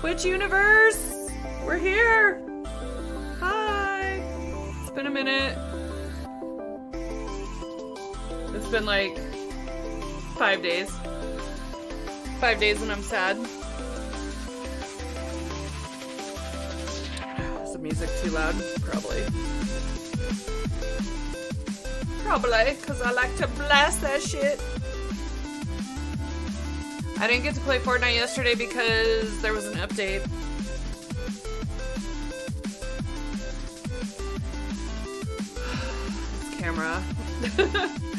Twitch universe! We're here! Hi! It's been a minute. It's been like 5 days. 5 days and I'm sad. Is the music too loud? Probably. Probably, because I like to blast that shit. I didn't get to play Fortnite yesterday because there was an update. Camera.